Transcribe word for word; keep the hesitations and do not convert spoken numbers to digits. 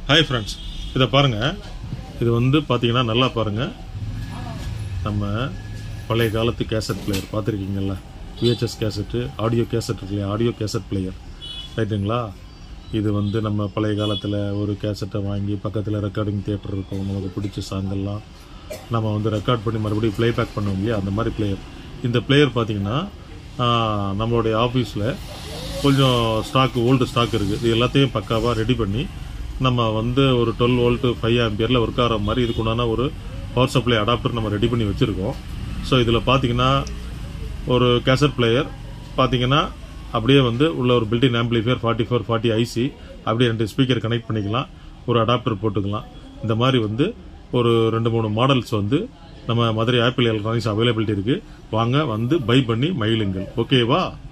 Hi friends, இதை பாருங்கள். இது வந்து பார்த்தீங்கன்னா நல்லா பாருங்கள். நம்ம பழைய காலத்து கேசட் பிளேயர் பார்த்துருக்கீங்களா? விஹெச்எஸ் கேசட்டு, ஆடியோ கேசட் இருக்கு இல்லையா? ஆடியோ கேசட் பிளேயர் ரைட்டுங்களா? இது வந்து நம்ம பழைய காலத்தில் ஒரு கேசட்டை வாங்கி பக்கத்தில் ரெக்கார்டிங் தியேட்டர் இருக்கும், நமக்கு பிடிச்ச சாங்கெல்லாம் நம்ம வந்து ரெக்கார்ட் பண்ணி மறுபடியும் ப்ளே பேக் பண்ணுவோம் இல்லையா? அந்த மாதிரி பிளேயர். இந்த பிளேயர் பார்த்திங்கன்னா நம்மளுடைய ஆஃபீஸில் கொஞ்சம் ஸ்டாக் ஓல்டு ஸ்டாக் இருக்குது. இது எல்லாத்தையும் பக்காவாக ரெடி பண்ணி நம்ம வந்து ஒரு டுவெல் வோல்ட்டு ஃபைவ் ஆம்பியரில் ஒர்க் ஆகிற மாதிரி இதுக்குண்டான ஒரு பவர் சப்ளை அடாப்டர் நம்ம ரெடி பண்ணி வச்சுருக்கோம். ஸோ இதில் பார்த்தீங்கன்னா ஒரு கேசட் பிளேயர் பார்த்தீங்கன்னா அப்படியே வந்து உள்ள ஒரு built in amplifier forty four forty IC அப்படியே ரெண்டு ஸ்பீக்கர் கனெக்ட் பண்ணிக்கலாம், ஒரு அடாப்டர் போட்டுக்கலாம். இந்த மாதிரி வந்து ஒரு ரெண்டு மூணு மாடல்ஸ் வந்து நம்ம மதுரை ஆப்பிள் எலக்ட்ரானிக்ஸ் அவைலபிலிட்டி இருக்குது. வாங்க வந்து பை பண்ணி மயிலுங்கள். ஓகேவா?